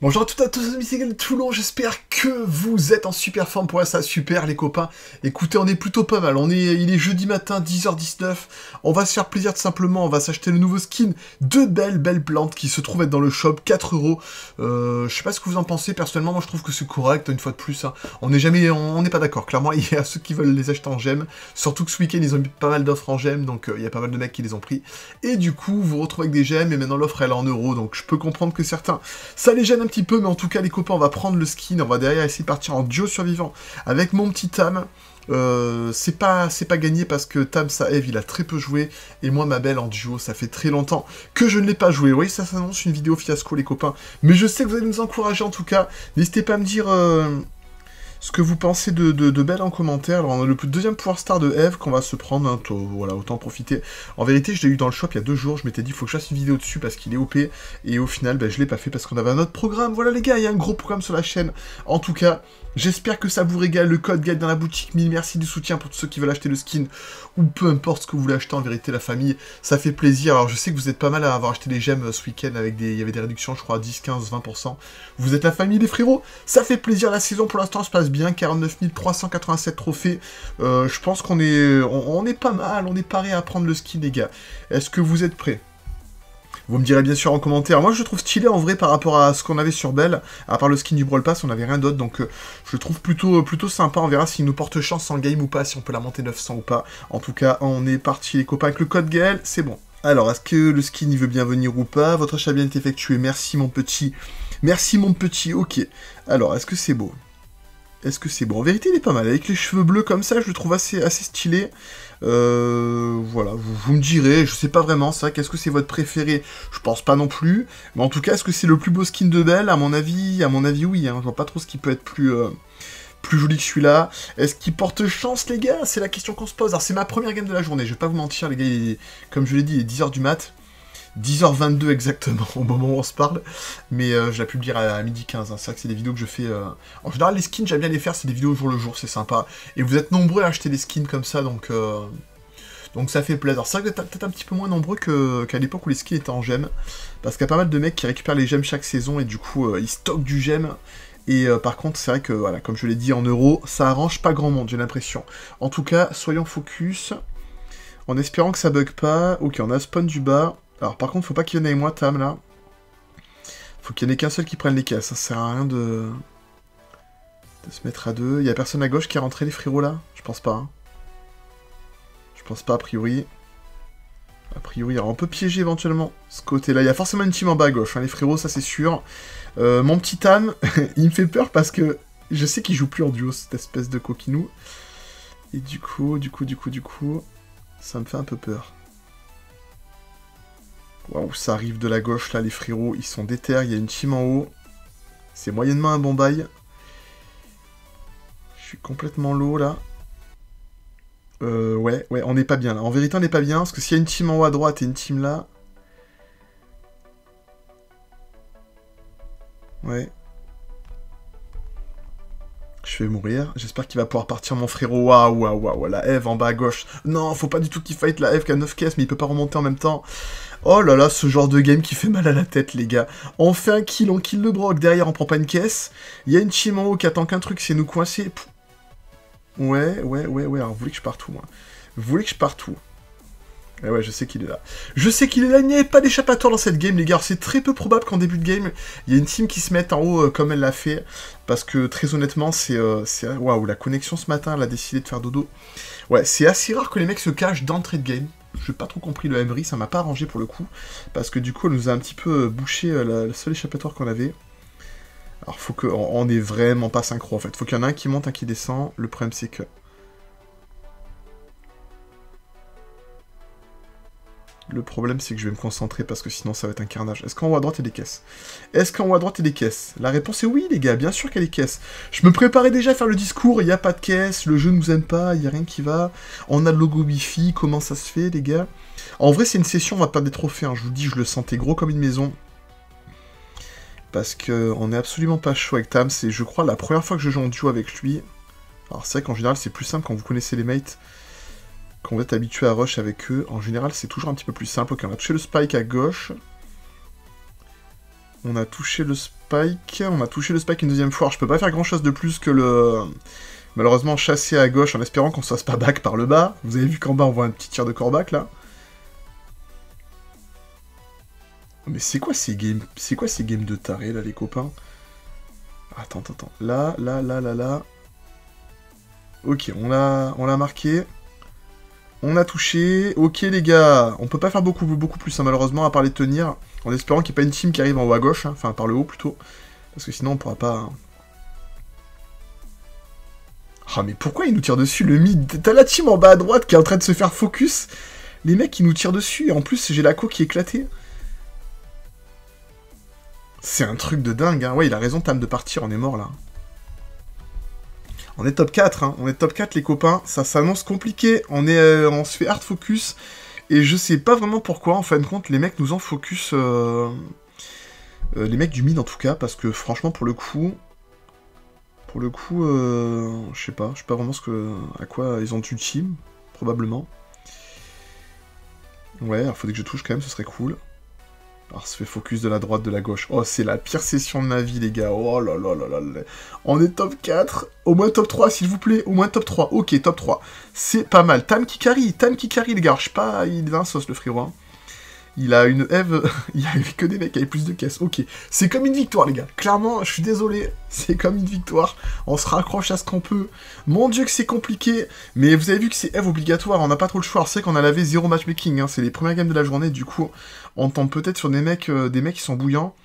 Bonjour à toutes et à tous, c'est Miguel de Toulon, j'espère que vous êtes en super forme pour ça, super les copains. Écoutez, on est plutôt pas mal, il est jeudi matin, 10h19, on va se faire plaisir tout simplement, on va s'acheter le nouveau skin de belles plantes qui se trouvent être dans le shop, 4 €. Je sais pas ce que vous en pensez, personnellement, moi je trouve que c'est correct, une fois de plus, hein. On n'est pas d'accord, clairement, il y a ceux qui veulent les acheter en gemmes, surtout que ce week-end ils ont mis pas mal d'offres en gemmes, donc il y a pas mal de mecs qui les ont pris. Et du coup, vous vous retrouvez avec des gemmes, et maintenant l'offre elle est en euros, donc je peux comprendre que certains, ça les gêne un petit peu, mais en tout cas les copains, on va prendre le skin, on va derrière essayer de partir en duo survivant avec mon petit Tam. C'est pas gagné parce que Tam, sa Eve, il a très peu joué, et moi, ma belle, en duo, ça fait très longtemps que je ne l'ai pas joué. Oui, ça s'annonce une vidéo fiasco, les copains, mais je sais que vous allez nous encourager en tout cas. N'hésitez pas à me dire ce que vous pensez de Belle en commentaire. Alors, on a le deuxième pouvoir star de Eve qu'on va se prendre, hein, voilà, autant profiter. En vérité, je l'ai eu dans le shop il y a 2 jours, je m'étais dit, il faut que je fasse une vidéo dessus parce qu'il est OP, et au final, ben, je l'ai pas fait parce qu'on avait un autre programme. Voilà les gars, il y a un gros programme sur la chaîne. En tout cas, j'espère que ça vous régale, le code GALE dans la boutique, 1000 merci du soutien pour tous ceux qui veulent acheter le skin, ou peu importe ce que vous voulez acheter, en vérité, la famille, ça fait plaisir. Alors, je sais que vous êtes pas mal à avoir acheté les gemmes ce week-end, avec il y avait des réductions, je crois, à 10, 15, 20%. Vous êtes la famille, les frérots, ça fait plaisir, la saison pour l'instant se passe bien, 49 387 trophées, je pense qu'on est, on est pas mal, on est paré à prendre le skin, les gars. Est-ce que vous êtes prêts ? Vous me direz bien sûr en commentaire. Moi, je le trouve stylé en vrai par rapport à ce qu'on avait sur Belle. À part le skin du Brawl Pass, on n'avait rien d'autre. Donc, je le trouve plutôt sympa. On verra s'il nous porte chance en game ou pas, si on peut la monter 900 ou pas. En tout cas, on est parti, les copains, avec le code GALE. C'est bon. Alors, est-ce que le skin, il veut bien venir ou pas? Votre achat bien est effectué. Merci, mon petit. Merci, mon petit. Ok. Alors, est-ce que c'est beau? Est-ce que c'est bon? En vérité, il est pas mal. Avec les cheveux bleus comme ça, je le trouve assez stylé. Voilà, vous me direz, je sais pas vraiment, ça. Qu'est-ce que c'est votre préféré? Je pense pas non plus. Mais en tout cas, est-ce que c'est le plus beau skin de Belle? À mon avis, oui. Hein. Je vois pas trop ce qui peut être plus joli que celui-là. Est-ce qu'il porte chance, les gars? C'est la question qu'on se pose. Alors, c'est ma première game de la journée. Je vais pas vous mentir, les gars. Comme je l'ai dit, il est 10h du mat. 10h22 exactement, au moment où on se parle, mais je l'ai pu le dire à 12h15, hein. C'est vrai que c'est des vidéos que je fais... En général, les skins, j'aime bien les faire, c'est des vidéos au jour le jour, c'est sympa. Et vous êtes nombreux à acheter des skins comme ça, donc ça fait plaisir. Alors c'est vrai que vous êtes peut-être un petit peu moins nombreux qu'à l'époque où les skins étaient en gemmes, parce qu'il y a pas mal de mecs qui récupèrent les gemmes chaque saison, et du coup, ils stockent du gemme. Et par contre, c'est vrai que, voilà, comme je l'ai dit, en euros, ça arrange pas grand monde, j'ai l'impression. En tout cas, soyons focus, en espérant que ça bug pas. Ok, on a spawn du bas. Alors par contre, faut pas qu'il vienne avec moi, Tam, là. Faut qu'il y en ait qu'un seul qui prenne les caisses. Ça sert à rien de se mettre à deux. Il y a personne à gauche qui est rentré, les frérots, là? Je pense pas. Hein. Je pense pas, a priori. A priori, alors on peut piéger éventuellement ce côté-là. Il y a forcément une team en bas à gauche, hein, les frérots, ça c'est sûr. Mon petit Tam, il me fait peur parce que je sais qu'il joue plus en duo, cette espèce de coquinou. Et du coup, ça me fait un peu peur. Waouh, ça arrive de la gauche, là, les frérots, ils sont déter, il y a une team en haut. C'est moyennement un bon bail. Je suis complètement low, là. Ouais, on n'est pas bien, là. En vérité, on n'est pas bien, parce que s'il y a une team en haut à droite et une team là... Ouais. Je vais mourir. J'espère qu'il va pouvoir partir, mon frérot. Waouh, la Eve en bas à gauche. Non, faut pas du tout qu'il fight la Eve qui a 9 caisses, mais il peut pas remonter en même temps. Oh là là, ce genre de game qui fait mal à la tête, les gars. On fait un kill, on kill le Brock. Derrière, on prend pas une caisse. Il y a une team en haut qui attend qu'un truc, c'est nous coincer. Ouais. Alors, vous voulez que je parte où, moi? Vous voulez que je parte où? Eh ouais, je sais qu'il est là. Je sais qu'il est là, il n'y avait pas d'échappatoire dans cette game, les gars. C'est très peu probable qu'en début de game, il y ait une team qui se mette en haut comme elle l'a fait. Parce que, très honnêtement, c'est... Waouh, la connexion ce matin, elle a décidé de faire dodo. Ouais, c'est assez rare que les mecs se cachent d'entrée de game. Je n'ai pas trop compris le Emery, ça m'a pas arrangé pour le coup. Parce que du coup, elle nous a un petit peu bouché le seul échappatoire qu'on avait. Alors, faut qu'on est vraiment pas synchro, en fait. Faut qu'il y en ait un qui monte, un qui descend. Le problème, c'est que... Le problème, c'est que je vais me concentrer parce que sinon, ça va être un carnage. Est-ce qu'en haut à droite, il y a des caisses? Est-ce qu'en haut à droite, il y a des caisses? La réponse est oui, les gars, bien sûr qu'il y a des caisses. Je me préparais déjà à faire le discours, il n'y a pas de caisse, le jeu ne nous aime pas, il n'y a rien qui va. On a le logo Wi-Fi, comment ça se fait, les gars? En vrai, c'est une session, on va perdre des trophées, hein. Je vous dis, je le sentais gros comme une maison. Parce qu'on est absolument pas chaud avec Tam, c'est, je crois, la première fois que je joue en duo avec lui. Alors c'est vrai qu'en général, c'est plus simple quand vous connaissez les mates. Quand vous êtes habitué à rush avec eux, en général, c'est toujours un petit peu plus simple. Ok, on a touché le spike à gauche. On a touché le spike spike. On a touché le spike une deuxième fois. Alors, je peux pas faire grand chose de plus que le... Malheureusement, chasser à gauche en espérant qu'on se fasse pas back par le bas. Vous avez vu qu'en bas, on voit un petit tir de corback, là. Mais c'est quoi ces games de tarés, là, les copains? Attends. Là. Ok, on l'a marqué. On a touché. Ok, les gars. On peut pas faire beaucoup plus, hein, malheureusement, à part les tenir. En espérant qu'il n'y ait pas une team qui arrive en haut à gauche. Hein, enfin, par le haut, plutôt. Parce que sinon, on pourra pas... Ah, mais pourquoi ils nous tirent dessus, le mid? T'as la team en bas à droite qui est en train de se faire focus. Les mecs, ils nous tirent dessus. Et en plus, j'ai la co qui est éclatée. C'est un truc de dingue, hein. Ouais, il a raison, Tam, de partir. On est mort, là. On est top 4, hein. On est top 4, les copains. Ça s'annonce compliqué. On se fait hard focus. Et je sais pas vraiment pourquoi, en fin de compte, les mecs nous ont focus... les mecs du mid, en tout cas. Parce que, franchement, pour le coup... je sais pas vraiment à quoi ils ont du team, probablement. Ouais, alors faudrait que je touche quand même, ce serait cool. Alors, ça fait focus de la droite, de la gauche. Oh, c'est la pire session de ma vie, les gars. Oh là là là là là. On est top 4. Au moins top 3, s'il vous plaît. Au moins top 3. Ok, top 3. C'est pas mal. Tam qui carry, les gars. Je sais pas, il est un sauce, le frérot. Hein. Il a une Eve, il n'y avait que des mecs avec plus de caisses. Ok, c'est comme une victoire, les gars. Clairement, je suis désolé, c'est comme une victoire. On se raccroche à ce qu'on peut. Mon dieu que c'est compliqué, mais vous avez vu que c'est Eve obligatoire, on n'a pas trop le choix. C'est qu'on a lavé 0 matchmaking, hein. C'est les premières games de la journée, du coup, on tombe peut-être sur des mecs qui sont bouillants.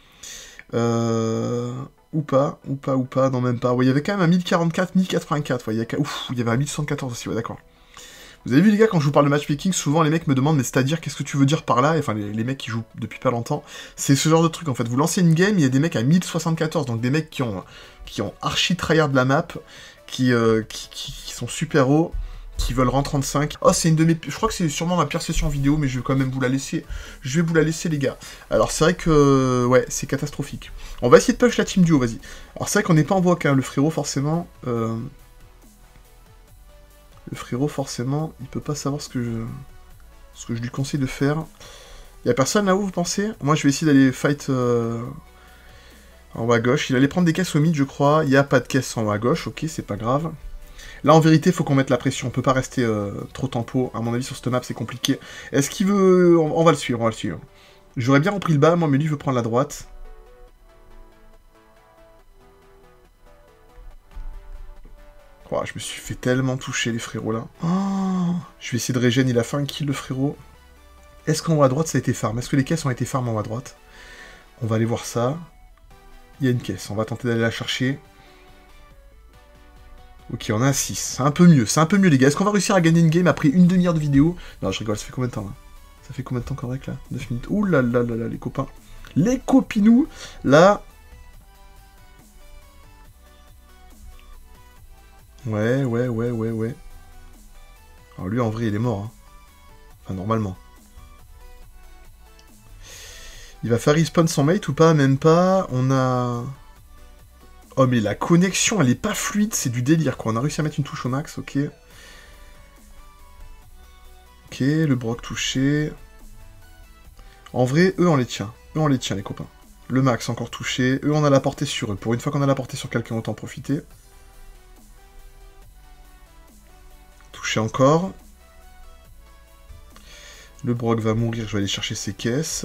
Ou pas, non même pas. Ouais, il y avait quand même un 1044, 1084, ouais, il y avait un 1114 aussi, ouais, d'accord. Vous avez vu, les gars, quand je vous parle de matchmaking, souvent les mecs me demandent, mais c'est-à-dire, qu'est-ce que tu veux dire par là? Enfin, les mecs qui jouent depuis pas longtemps, c'est ce genre de truc, en fait. Vous lancez une game, il y a des mecs à 1074, donc des mecs qui ont archi tryhard la map, qui sont super hauts, qui veulent rang 35. Oh, c'est une de mes... Je crois que c'est sûrement ma pire session vidéo, mais je vais quand même vous la laisser. Je vais vous la laisser, les gars. Alors, c'est vrai que... Ouais, c'est catastrophique. On va essayer de push la team duo, vas-y. Alors, c'est vrai qu'on n'est pas en voc, hein, le frérot, forcément... Le frérot, forcément, il peut pas savoir ce que je lui conseille de faire. Y'a personne là-haut, vous pensez? Moi, je vais essayer d'aller fight en haut à gauche. Il allait prendre des caisses au mid, je crois. Il n'y a pas de caisse en haut à gauche, ok, c'est pas grave. Là, en vérité, il faut qu'on mette la pression. On peut pas rester trop tempo. À mon avis, sur cette map, c'est compliqué. Est-ce qu'il veut... On va le suivre, J'aurais bien repris le bas, moi, mais lui veut prendre la droite. Oh, je me suis fait tellement toucher, les frérots, là. Oh, je vais essayer de régène, il a fait un kill, le frérot. Est-ce qu'en haut à droite, ça a été farm? Est-ce que les caisses ont été farm en haut à droite? On va aller voir ça. Il y a une caisse, on va tenter d'aller la chercher. Ok, on a un 6. C'est un peu mieux, les gars. Est-ce qu'on va réussir à gagner une game après une demi-heure de vidéo? Non, je rigole, ça fait combien de temps, là? Ça fait combien de temps correct, là? 9 minutes. Ouh là là là là, les copains. Les copinous, là... Ouais. Alors lui, en vrai, il est mort. Hein. Enfin, normalement. Il va faire respawn son mate ou pas? Même pas. On a... Oh, mais la connexion, elle est pas fluide. C'est du délire, quoi. On a réussi à mettre une touche au max, ok. Ok, le broc touché. En vrai, eux, on les tient. Les copains. Le max encore touché. Eux, on a la portée sur eux. Pour une fois qu'on a la portée sur quelqu'un, autant en profiter. Touché encore. Le broc va mourir, je vais aller chercher ses caisses.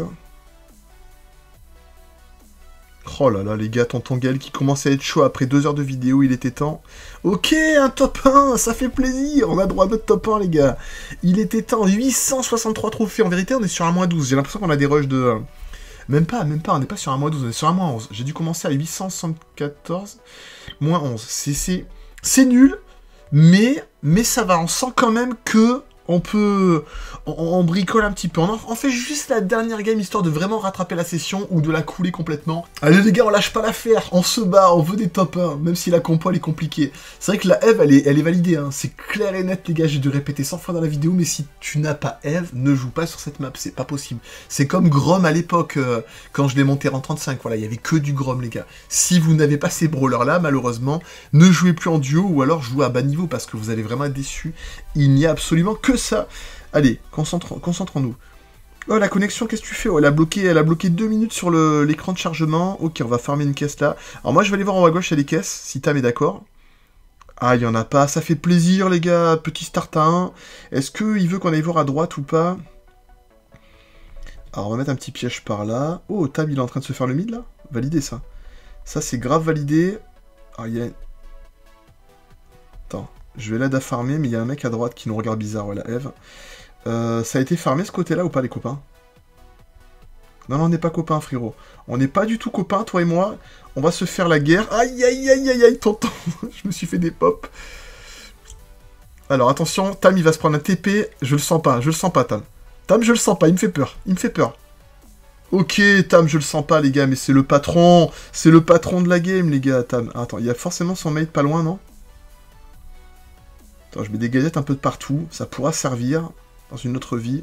Oh là là, les gars, tonton Gaël qui commence à être chaud après 2 heures de vidéo, il était temps. Ok, un top 1, ça fait plaisir, on a droit à notre top 1, les gars. Il était temps, 863 trophées, en vérité, on est sur un moins 12. J'ai l'impression qu'on a des rushs de... Même pas, on n'est pas sur un moins 12, on est sur un moins 11. J'ai dû commencer à 874, moins 11. C'est nul, mais ça va, on sent quand même que... On bricole un petit peu. On fait juste la dernière game histoire de vraiment rattraper la session ou de la couler complètement. Allez les gars, on lâche pas l'affaire. On se bat, on veut des top 1, même si la compo elle est compliquée. C'est vrai que la Eve elle est validée. Hein. C'est clair et net les gars, j'ai dû répéter 100 fois dans la vidéo, mais si tu n'as pas Eve, ne joue pas sur cette map, c'est pas possible. C'est comme Grom à l'époque, quand je l'ai monté en 35. Voilà, il y avait que du Grom les gars. Si vous n'avez pas ces brawlers là, malheureusement, ne jouez plus en duo ou alors jouez à bas niveau parce que vous allez vraiment être déçus. Il n'y a absolument que ça. Allez, concentrons-nous. Oh, la connexion, qu'est-ce que tu fais? Oh, elle a bloqué 2 minutes sur l'écran de chargement. Ok, on va farmer une caisse là. Alors moi, je vais aller voir en haut à gauche, il y a des caisses, si Tam est d'accord. Ah, il y en a pas. Ça fait plaisir, les gars. Petit start à 1. Est-ce qu'il veut qu'on aille voir à droite ou pas? Alors, on va mettre un petit piège par là. Oh, Tam, il est en train de se faire le mid, là. Validé, ça. Ça, c'est grave validé. Ah, il y a... Attends, je vais l'aider à farmer, mais il y a un mec à droite qui nous regarde bizarre, voilà, Eve. Ça a été farmé, ce côté-là, ou pas, les copains? Non, non, on n'est pas copains, frérot. On n'est pas du tout copains, toi et moi. On va se faire la guerre. Aïe, aïe, aïe, aïe, aïe, tonton. Je me suis fait des pops. Alors, attention, Tam, il va se prendre un TP. Je le sens pas, Tam. Tam, je le sens pas, il me fait peur. Il me fait peur. Ok, Tam, je le sens pas, les gars, mais c'est le patron. C'est le patron de la game, les gars, Tam. Attends, il y a forcément son mate pas loin, non? Attends, je mets des gadgets un peu de partout. Ça pourra servir dans une autre vie.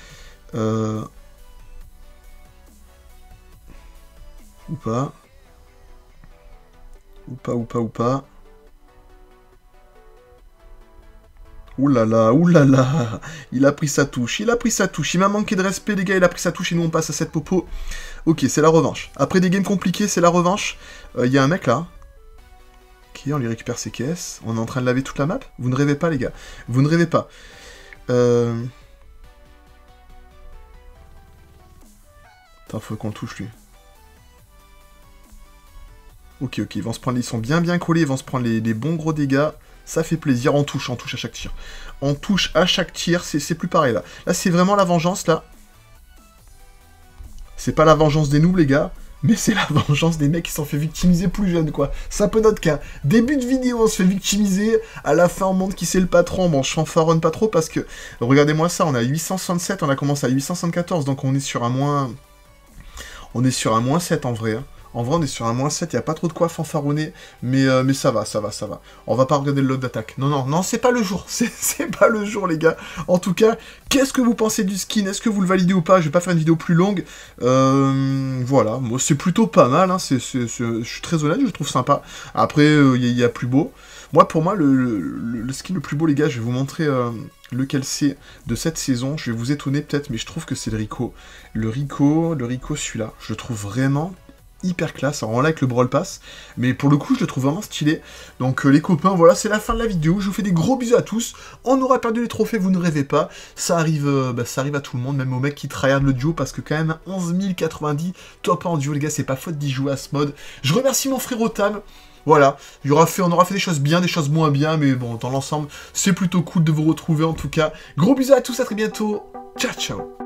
Ou pas. Ou pas, ou pas, ou pas. Ouh là là, ouh là là. Il a pris sa touche, il a pris sa touche. Il m'a manqué de respect, les gars, il a pris sa touche et nous on passe à cette popo. Ok, c'est la revanche. Après des games compliqués, c'est la revanche. Il y a un mec là. Ok, on lui récupère ses caisses. On est en train de laver toute la map. Vous ne rêvez pas, les gars. Vous ne rêvez pas. Attends, faut qu'on le touche, lui. Ok, ok, ils sont bien collés, ils vont se prendre les bons gros dégâts. Ça fait plaisir, on touche à chaque tir. On touche à chaque tir, c'est plus pareil, là. Là, c'est vraiment la vengeance, là. C'est pas la vengeance des noobs, les gars, mais c'est la vengeance des mecs qui se sont fait victimiser plus jeunes, quoi. C'est un peu notre cas. Début de vidéo, on se fait victimiser. À la fin, on montre qui c'est le patron. Bon, je fanfaronne pas trop parce que... Regardez-moi ça, on a 867, on a commencé à 874, donc on est sur un moins... On est sur un moins 7, en vrai, hein. En vrai, on est sur un moins 7, il n'y a pas trop de quoi fanfaronner, mais ça va. On va pas regarder le log d'attaque. Non, c'est pas le jour, c'est pas le jour, les gars. En tout cas, qu'est-ce que vous pensez du skin? Est-ce que vous le validez ou pas? Je vais pas faire une vidéo plus longue. Voilà, moi, c'est plutôt pas mal, hein. Je suis très honnête, je le trouve sympa. Après, il y a plus beau. Moi, pour moi, le skin le plus beau, les gars, je vais vous montrer lequel c'est de cette saison. Je vais vous étonner peut-être, mais je trouve que c'est le Rico. Le Rico, celui-là, je le trouve vraiment... hyper classe, alors là avec le Brawl Pass, mais pour le coup je le trouve vraiment stylé. Donc les copains, voilà, c'est la fin de la vidéo, je vous fais des gros bisous à tous. On aura perdu les trophées, vous ne rêvez pas, ça arrive à tout le monde, même aux mecs qui tryhard le duo, parce que quand même 11 090 top 1 en duo, les gars, c'est pas faute d'y jouer à ce mode. Je remercie mon frère Tam. Voilà, on aura fait des choses bien, des choses moins bien, mais bon, dans l'ensemble, c'est plutôt cool de vous retrouver en tout cas. Gros bisous à tous, à très bientôt, ciao ciao.